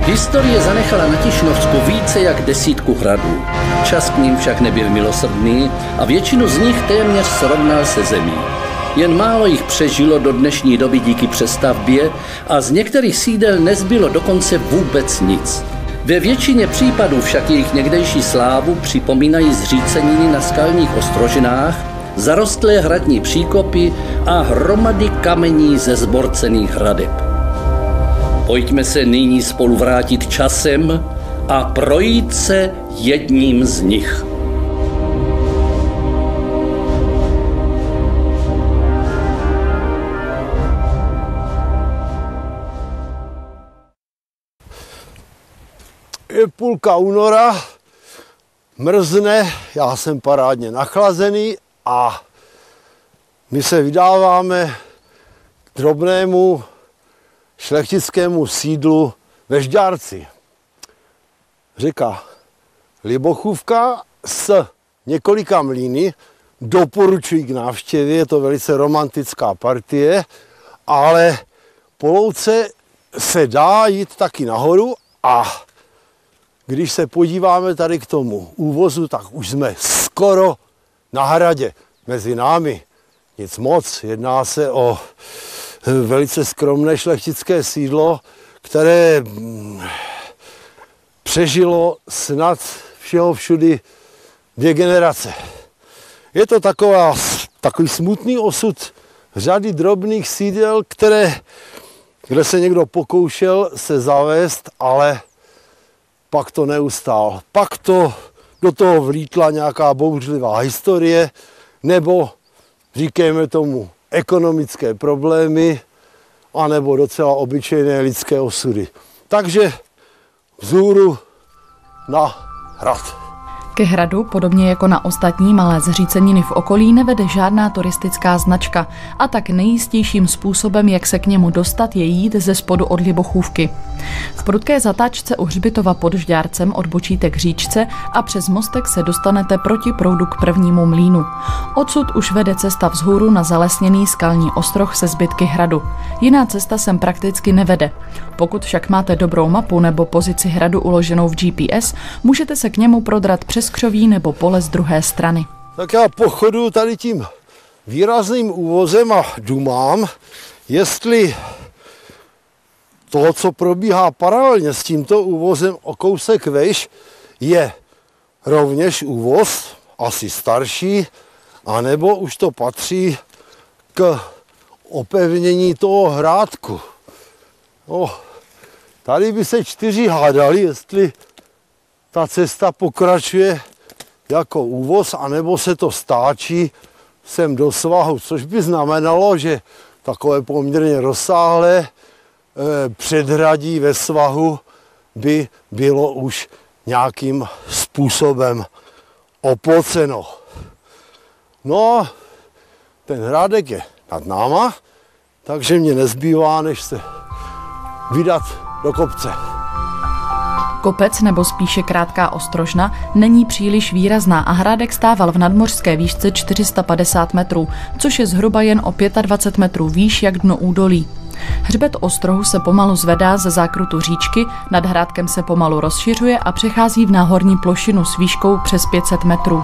Historie zanechala na Tišnovsku více jak 10 hradů. Čas k ním však nebyl milosrdný a většinu z nich téměř srovnal se zemí. Jen málo jich přežilo do dnešní doby díky přestavbě a z některých sídel nezbylo dokonce vůbec nic. Ve většině případů však jejich někdejší slávu připomínají zříceniny na skalních ostrožinách, zarostlé hradní příkopy a hromady kamení ze zborcených hradeb. Pojďme se nyní spolu vrátit časem a projít se jedním z nich. Je půlka února, mrzne, já jsem parádně nachlazený a my se vydáváme k drobnému šlechtickému sídlu ve Žďárci. Řeka Libochůvka s několika mlýny, doporučuji k návštěvě, je to velice romantická partie, ale po louce se dá jít taky nahoru a když se podíváme tady k tomu úvozu, tak už jsme skoro na hradě. Mezi námi nic moc, jedná se o velice skromné šlechtické sídlo, které přežilo snad všeho všudy 2 generace. Je to takový smutný osud řady drobných sídel, kde se někdo pokoušel se zavést, ale pak to neustál. Pak do toho vlítla nějaká bouřlivá historie, nebo říkejme tomu ekonomické problémy, anebo docela obyčejné lidské osudy. Takže vzhůru na hrad. Ke hradu, podobně jako na ostatní malé zříceniny v okolí, nevede žádná turistická značka a tak nejistějším způsobem, jak se k němu dostat, je jít ze spodu od Libochůvky. V prudké zatáčce u hřbitova pod Žďárcem odbočíte k říčce a přes mostek se dostanete proti proudu k prvnímu mlýnu. Odsud už vede cesta vzhůru na zalesněný skalní ostroh se zbytky hradu. Jiná cesta sem prakticky nevede. Pokud však máte dobrou mapu nebo pozici hradu uloženou v GPS, můžete se k němu prodrat přes křoví nebo pole z druhé strany. Tak já pochodu tady tím výrazným úvozem a dumám, jestli to, co probíhá paralelně s tímto úvozem o kousek vejš, je rovněž úvoz, asi starší, anebo už to patří k opevnění toho hrádku. No, tady by se 4 hádali, jestli ta cesta pokračuje jako úvoz, anebo se to stáčí sem do svahu, což by znamenalo, že takové poměrně rozsáhlé předhradí ve svahu by bylo už nějakým způsobem oploceno. No, ten hrádek je nad náma, takže mě nezbývá, než se vydat do kopce. Kopec, nebo spíše krátká ostrožna, není příliš výrazná a hrádek stával v nadmořské výšce 450 metrů, což je zhruba jen o 25 metrů výš jak dno údolí. Hřbet ostrohu se pomalu zvedá ze zákrutu říčky, nad hrádkem se pomalu rozšiřuje a přechází v náhorní plošinu s výškou přes 500 metrů.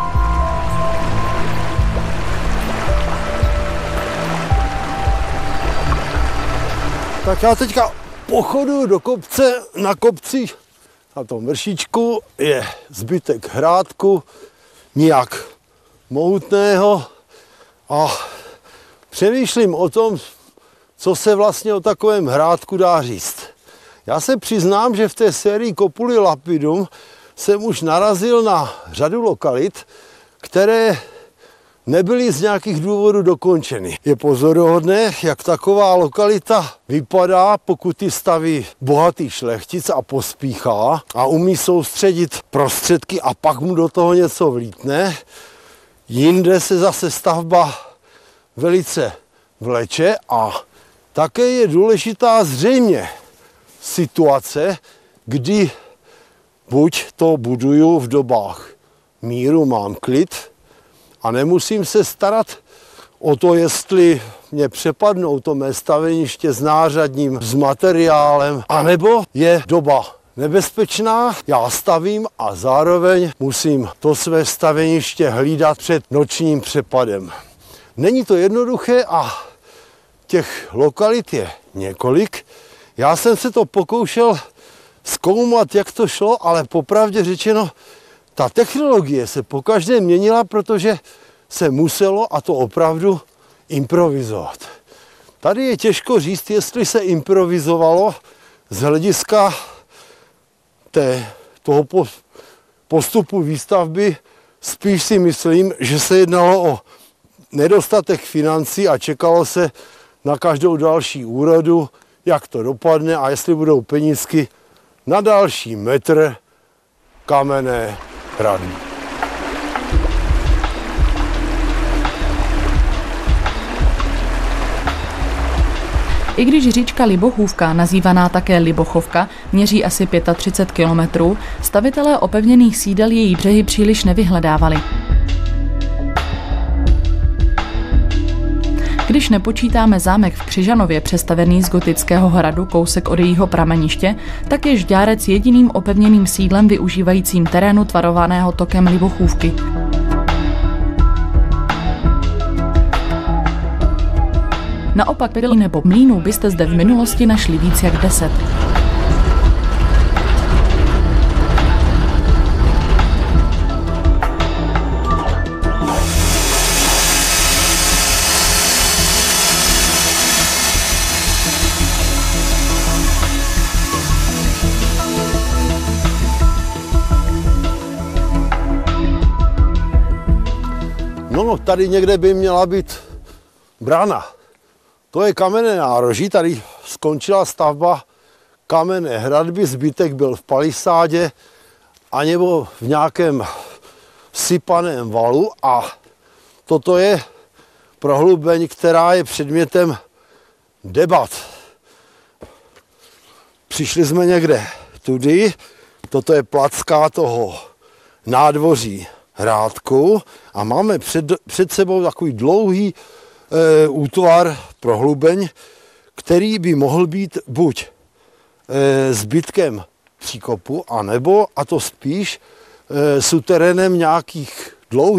Tak já teďka pochodu do kopce, na kopci, na tom vršíčku je zbytek hrádku, nijak mohutného a přemýšlím o tom, co se vlastně o takovém hrádku dá říct. Já se přiznám, že v té sérii Kopuli Lapidum jsem už narazil na řadu lokalit, které nebyly z nějakých důvodů dokončeny. Je pozoruhodné, jak taková lokalita vypadá, pokud ji staví bohatý šlechtic a pospíchá a umí soustředit prostředky a pak mu do toho něco vlítne. Jinde se zase stavba velice vleče a také je důležitá zřejmě situace, kdy buď to buduju v dobách míru, mám klid, a nemusím se starat o to, jestli mě přepadnou to mé staveniště s nářadním, s materiálem, anebo je doba nebezpečná, já stavím a zároveň musím to své staveniště hlídat před nočním přepadem. Není to jednoduché a těch lokalit je několik. Já jsem se to pokoušel zkoumat, jak to šlo, ale popravdě řečeno, ta technologie se pokaždé měnila, protože se muselo, a to opravdu, improvizovat. Tady je těžko říct, jestli se improvizovalo z hlediska toho postupu výstavby. Spíš si myslím, že se jednalo o nedostatek financí a čekalo se na každou další úrodu, jak to dopadne a jestli budou penízky na další metr kamenné hrady. I když říčka Libochůvka, nazývaná také Libochovka, měří asi 35 kilometrů, stavitelé opevněných sídel její břehy příliš nevyhledávali. Když nepočítáme zámek v Křižanově, přestavený z gotického hradu kousek od jejího prameniště, tak je Žďárec jediným opevněným sídlem využívajícím terénu tvarovaného tokem Libochůvky. Naopak pilí nebo mlýnů byste zde v minulosti našli víc jak 10. No, tady někde by měla být brána. To je kamenné nároží, tady skončila stavba kamenné hradby, zbytek byl v palisádě a nebo v nějakém sypaném valu a toto je prohlubeň, která je předmětem debat. Přišli jsme někde tudy, toto je placka toho nádvoří Hrádku a máme před sebou takový dlouhý útvar, prohlubeň, který by mohl být buď zbytkem příkopu, anebo, a to spíš, suterénem nějakých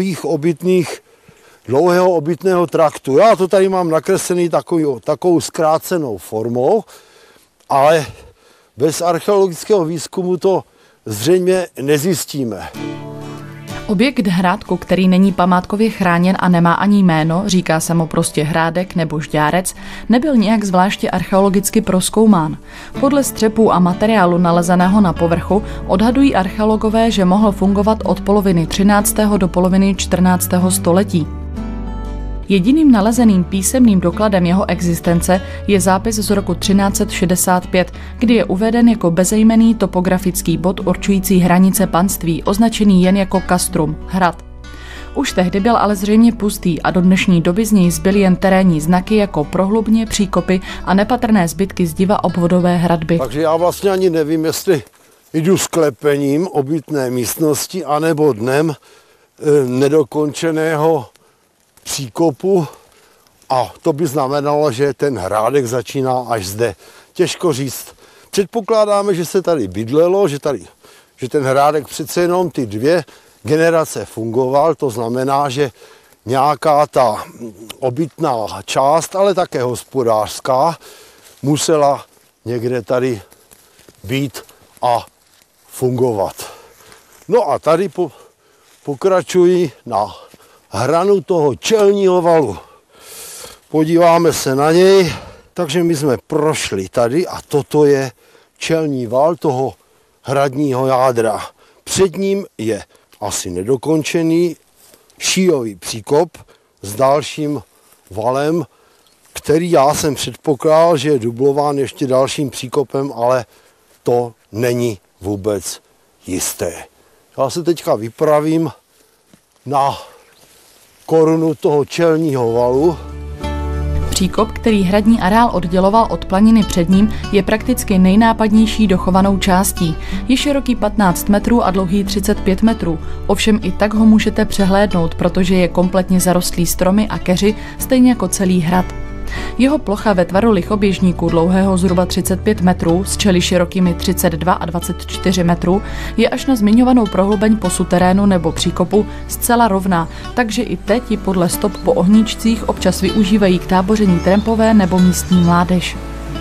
dlouhého obytného traktu. Já to tady mám nakreslený takovou zkrácenou formou, ale bez archeologického výzkumu to zřejmě nezjistíme. Objekt Hrádku, který není památkově chráněn a nemá ani jméno, říká se mu prostě Hrádek nebo Žďárec, nebyl nějak zvláště archeologicky prozkoumán. Podle střepů a materiálu nalezeného na povrchu odhadují archeologové, že mohl fungovat od poloviny 13. do poloviny 14. století. Jediným nalezeným písemným dokladem jeho existence je zápis z roku 1365, kdy je uveden jako bezejmenný topografický bod určující hranice panství, označený jen jako castrum, hrad. Už tehdy byl ale zřejmě pustý a do dnešní doby z něj zbyly jen terénní znaky jako prohlubně, příkopy a nepatrné zbytky zdiva obvodové hradby. Takže já vlastně ani nevím, jestli jdu sklepením obytné místnosti anebo dnem nedokončeného příkopu a to by znamenalo, že ten hrádek začíná až zde. Těžko říct. Předpokládáme, že se tady bydlelo, že ten hrádek přece jenom ty 2 generace fungoval, to znamená, že nějaká ta obytná část, ale také hospodářská, musela někde tady být a fungovat. No a tady pokračuji na hranu toho čelního valu. Podíváme se na něj. Takže my jsme prošli tady a toto je čelní val toho hradního jádra. Před ním je asi nedokončený šíjový příkop s dalším valem, který já jsem předpokládal, že je dublován ještě dalším příkopem, ale to není vůbec jisté. Já se teďka vypravím na korunu toho čelního valu. Příkop, který hradní areál odděloval od planiny před ním, je prakticky nejnápadnější dochovanou částí. Je široký 15 metrů a dlouhý 35 metrů. Ovšem i tak ho můžete přehlédnout, protože je kompletně zarostlý stromy a keři, stejně jako celý hrad. Jeho plocha ve tvaru lichoběžníku dlouhého zhruba 35 metrů s čely širokými 32 a 24 metrů je až na zmiňovanou prohlubeň po suterénu nebo příkopu zcela rovná, takže i teď ji podle stop po ohníčcích občas využívají k táboření trampové nebo místní mládež.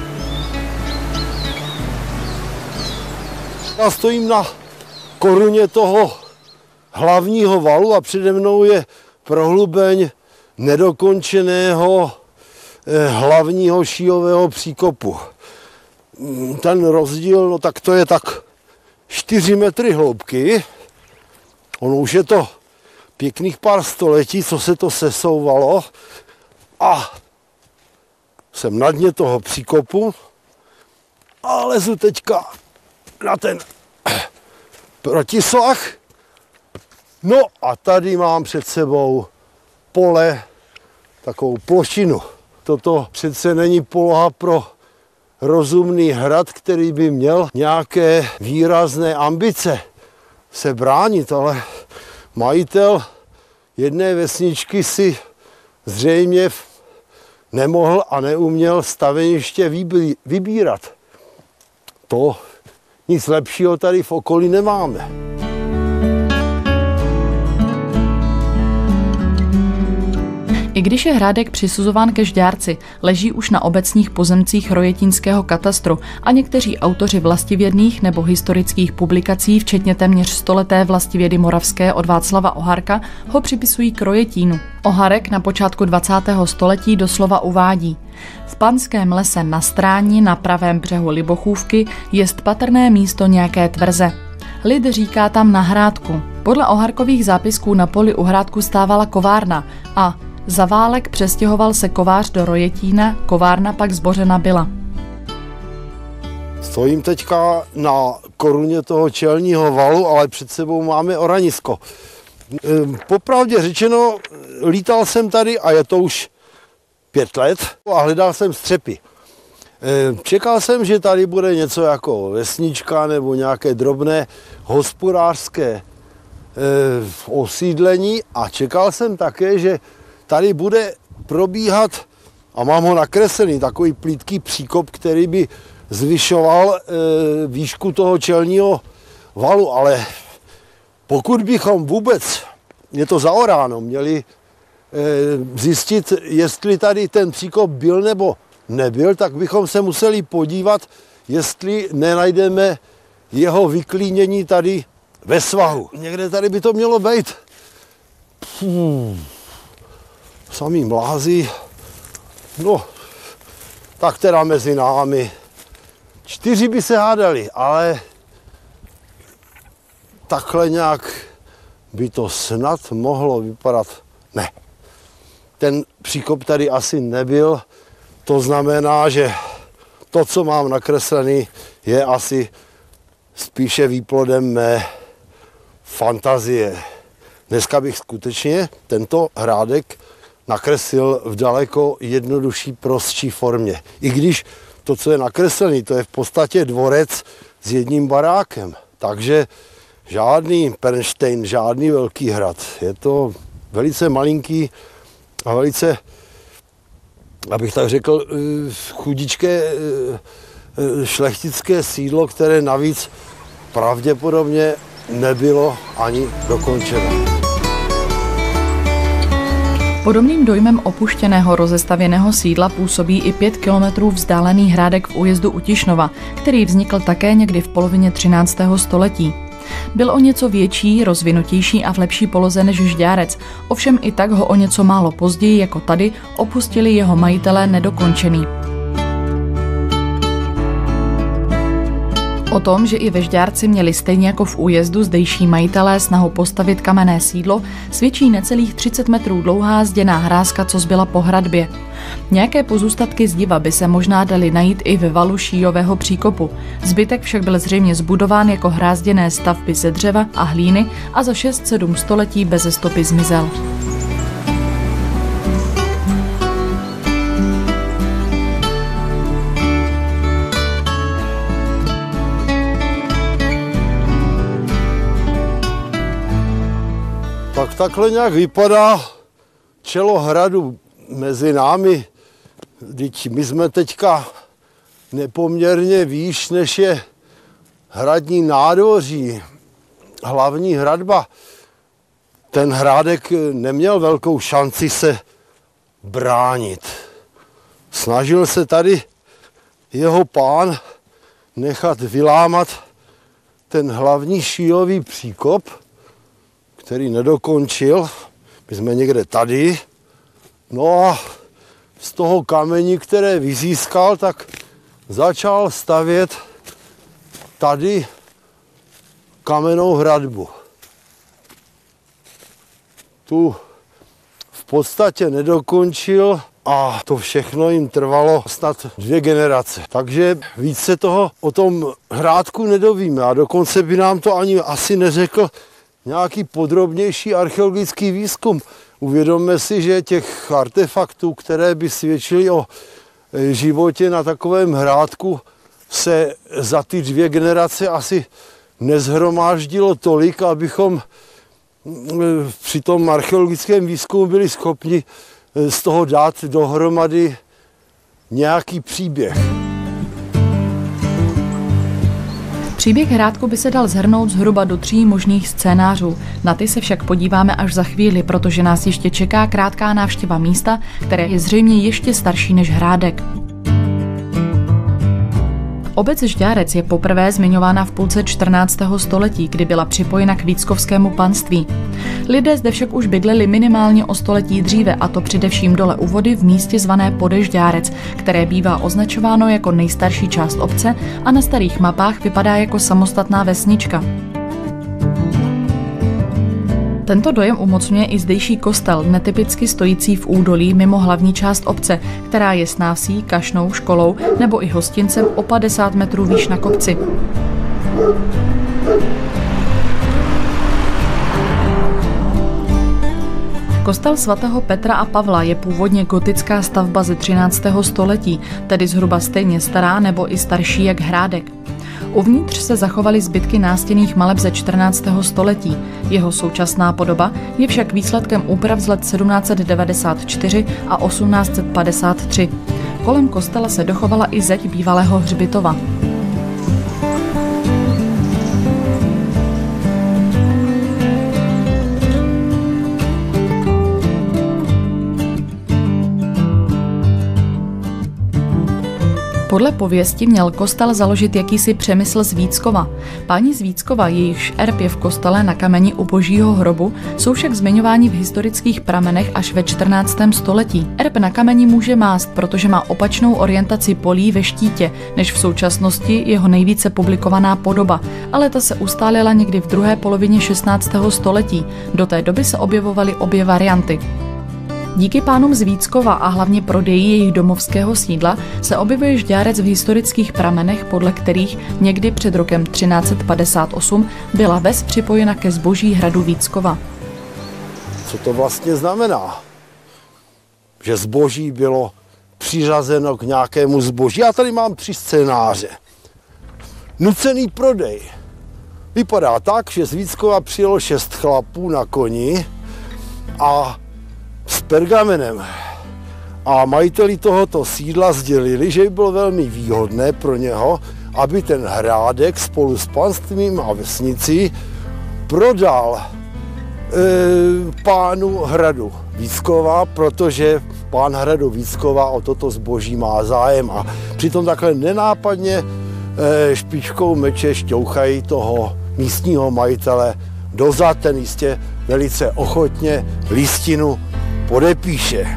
Já stojím na koruně toho hlavního valu a přede mnou je prohlubeň nedokončeného hlavního šíjového příkopu. Ten rozdíl, no tak to je tak 4 metry hloubky. Ono už je to pěkných pár století, co se to sesouvalo. A jsem na dně toho příkopu a lezu teďka na ten protisah. No a tady mám před sebou pole, takovou plošinu. Toto přece není poloha pro rozumný hrad, který by měl nějaké výrazné ambice se bránit, ale majitel jedné vesničky si zřejmě nemohl a neuměl staveniště vybírat. To nic lepšího tady v okolí nemáme. I když je hrádek přisuzován ke Žďárci, leží už na obecních pozemcích rojetínského katastru a někteří autoři vlastivědných nebo historických publikací, včetně téměř stoleté vlastivědy moravské od Václava Oharka, ho připisují k Rojetínu. Oharek na počátku 20. století doslova uvádí: v panském lese na Stráni na pravém břehu Libochůvky jest patrné místo nějaké tvrze. Lid říká tam na Hrádku. Podle Oharkových zápisků na poli u Hrádku stávala kovárna a za válek přestěhoval se kovář do Rojetína, kovárna pak zbořena byla. Stojím teďka na koruně toho čelního valu, ale před sebou máme oranisko. Popravdě řečeno, lítal jsem tady a je to už 5 let a hledal jsem střepy. Čekal jsem, že tady bude něco jako vesnička nebo nějaké drobné hospodářské osídlení a čekal jsem také, že tady bude probíhat, a mám ho nakreslený, takový plítký příkop, který by zvyšoval výšku toho čelního valu, ale pokud bychom vůbec, je to zaoráno, měli zjistit, jestli tady ten příkop byl nebo nebyl, tak bychom se museli podívat, jestli nenajdeme jeho vyklínění tady ve svahu. Někde tady by to mělo být. Samý mlázy, no, tak teda mezi námi. 4 by se hádali, ale takhle nějak by to snad mohlo vypadat. Ne, ten příkop tady asi nebyl, to znamená, že to, co mám nakreslený, je asi spíše výplodem mé fantazie. Dneska bych skutečně tento hrádek nakreslil v daleko jednodušší, prostší formě. I když to, co je nakreslený, to je v podstatě dvorec s jedním barákem. Takže žádný Pernštejn, žádný velký hrad. Je to velice malinký a velice, abych tak řekl, chudičké šlechtické sídlo, které navíc pravděpodobně nebylo ani dokončeno. Podobným dojmem opuštěného rozestavěného sídla působí i 5 kilometrů vzdálený hrádek v újezdu u Tišnova, který vznikl také někdy v polovině 13. století. Byl o něco větší, rozvinutější a v lepší poloze než Žďárec, ovšem i tak ho o něco málo později, jako tady, opustili jeho majitelé nedokončený. O tom, že i ve Žďárci měli stejně jako v újezdu zdejší majitelé snahu postavit kamenné sídlo, svědčí necelých 30 metrů dlouhá zděná hrázka, co zbyla po hradbě. Nějaké pozůstatky zdiva by se možná daly najít i ve valu šíjového příkopu. Zbytek však byl zřejmě zbudován jako hrázděné stavby ze dřeva a hlíny a za 6-7 století beze stopy zmizel. Tak takhle nějak vypadá čelo hradu mezi námi. Vždyť my jsme teďka nepoměrně výš, než je hradní nádvoří, hlavní hradba. Ten hrádek neměl velkou šanci se bránit. Snažil se tady jeho pán nechat vylámat ten hlavní šílový příkop, který nedokončil. My jsme někde tady. No a z toho kamení, které vyzískal, tak začal stavět tady kamennou hradbu. Tu v podstatě nedokončil a to všechno jim trvalo snad 2 generace. Takže víc se toho o tom hrádku nedovíme a dokonce by nám to ani asi neřekl nějaký podrobnější archeologický výzkum. Uvědomme si, že těch artefaktů, které by svědčily o životě na takovém hrádku, se za ty 2 generace asi nezhromáždilo tolik, abychom při tom archeologickém výzkumu byli schopni z toho dát dohromady nějaký příběh. Příběh hrádku by se dal shrnout zhruba do 3 možných scénářů. Na ty se však podíváme až za chvíli, protože nás ještě čeká krátká návštěva místa, které je zřejmě ještě starší než hrádek. Obec Žďárec je poprvé zmiňována v půlce 14. století, kdy byla připojena k víckovskému panství. Lidé zde však už bydleli minimálně o století dříve, a to především dole u vody v místě zvané Podežďárec, které bývá označováno jako nejstarší část obce a na starých mapách vypadá jako samostatná vesnička. Tento dojem umocňuje i zdejší kostel, netypicky stojící v údolí mimo hlavní část obce, která je s návsí, kašnou, školou nebo i hostincem o 50 metrů výš na kopci. Kostel svatého Petra a Pavla je původně gotická stavba ze 13. století, tedy zhruba stejně stará nebo i starší jak hrádek. Uvnitř se zachovaly zbytky nástěnných maleb ze 14. století. Jeho současná podoba je však výsledkem úprav z let 1794 a 1853. Kolem kostela se dochovala i zeď bývalého hřbitova. Podle pověsti měl kostel založit jakýsi Přemysl z Víckova. Páni z Víckova, jejichž erb je v kostele na kameni u Božího hrobu, jsou však zmiňováni v historických pramenech až ve 14. století. Erb na kameni může mást, protože má opačnou orientaci polí ve štítě, než v současnosti jeho nejvíce publikovaná podoba, ale ta se ustálila někdy v druhé polovině 16. století. Do té doby se objevovaly obě varianty. Díky pánům z Víckova a hlavně prodeji jejich domovského sídla se objevuje Žďárec v historických pramenech, podle kterých někdy před rokem 1358 byla ves připojena ke zboží hradu Víckova. Co to vlastně znamená? Že zboží bylo přiřazeno k nějakému zboží. Já tady mám 3 scénáře. Nucený prodej. Vypadá tak, že z Víckova přijelo 6 chlapů na koni a s pergamenem. A majiteli tohoto sídla sdělili, že by bylo velmi výhodné pro něho, aby ten hrádek spolu s panstvím a vesnicí prodal pánu hradu Víckova, protože pán hradu Víckova o toto zboží má zájem. A přitom takhle nenápadně špičkou meče šťouchají toho místního majitele dozad, ten jistě velice ochotně listinu podepíše.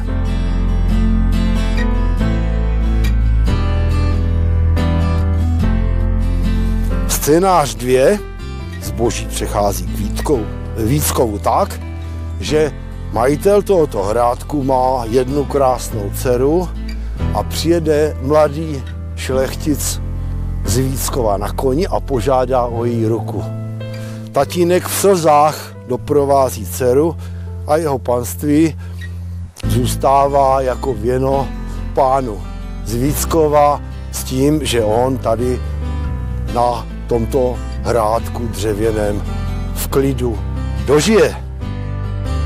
Scénář 2. Zboží přechází k Víckovu tak, že majitel tohoto hrádku má jednu krásnou dceru a přijede mladý šlechtic z Víckova na koni a požádá o její ruku. Tatínek v slzách doprovází dceru a jeho panství zůstává jako věno pánu z Víckova s tím, že on tady na tomto hrádku dřevěném v klidu dožije.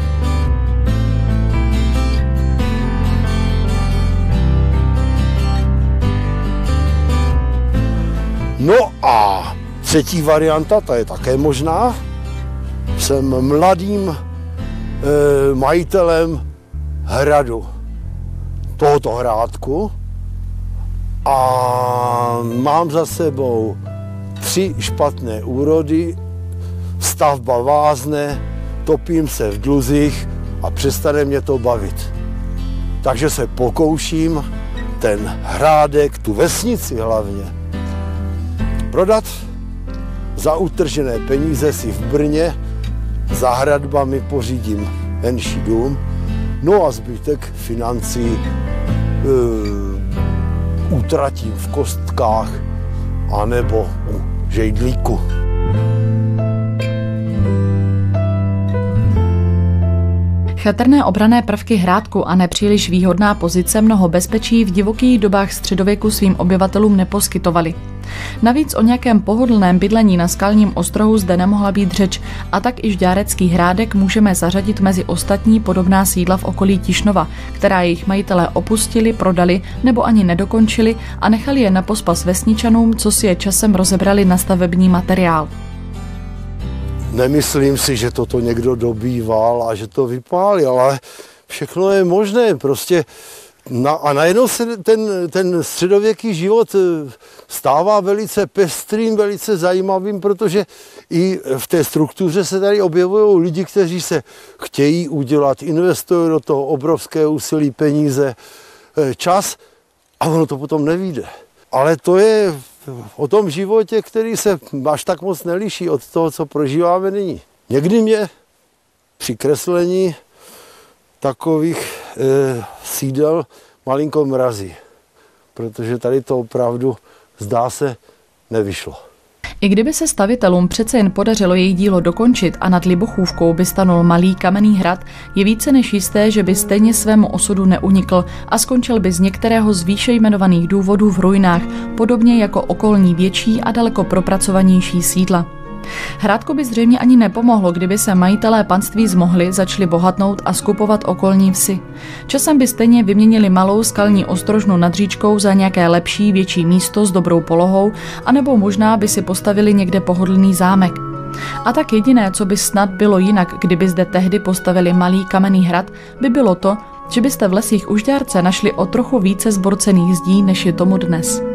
No a třetí varianta, ta je také možná. Jsem mladým majitelem hradu, tohoto hrádku, a mám za sebou 3 špatné úrody, stavba vázne, topím se v dluzích a přestane mě to bavit. Takže se pokouším ten hrádek, tu vesnici hlavně, prodat, za utržené peníze si v Brně za hradbami pořídím menší dům, no a zbytek financí utratím v kostkách anebo u žejdlíku. Chatrné obranné prvky hrádku a nepříliš výhodná pozice mnoho bezpečí v divokých dobách středověku svým obyvatelům neposkytovaly. Navíc o nějakém pohodlném bydlení na skalním ostrohu zde nemohla být řeč, a tak i Žďárecký hrádek můžeme zařadit mezi ostatní podobná sídla v okolí Tišnova, která jejich majitelé opustili, prodali nebo ani nedokončili a nechali je na pospas vesničanům, co si je časem rozebrali na stavební materiál. Nemyslím si, že toto někdo dobýval a že to vypálil, ale všechno je možné. Prostě a najednou se ten středověký život stává velice pestrým, velice zajímavým, protože i v té struktuře se tady objevují lidi, kteří se chtějí udělat, investují do toho obrovské úsilí, peníze, čas, a ono to potom nevyjde. Ale to je o tom životě, který se až tak moc neliší od toho, co prožíváme nyní. Někdy mě při kreslení takových sídel malinko mrazí, protože tady to opravdu, zdá se, nevyšlo. I kdyby se stavitelům přece jen podařilo její dílo dokončit a nad Libochůvkou by stanul malý kamenný hrad, je více než jisté, že by stejně svému osudu neunikl a skončil by z některého z výše jmenovaných důvodů v ruinách, podobně jako okolní větší a daleko propracovanější sídla. Hrádku by zřejmě ani nepomohlo, kdyby se majitelé panství zmohli, začali bohatnout a skupovat okolní vsi. Časem by stejně vyměnili malou skalní ostrožnu nad říčkou za nějaké lepší, větší místo s dobrou polohou, anebo možná by si postavili někde pohodlný zámek. A tak jediné, co by snad bylo jinak, kdyby zde tehdy postavili malý kamenný hrad, by bylo to, že byste v lesích u Žďárce našli o trochu více zborcených zdí, než je tomu dnes.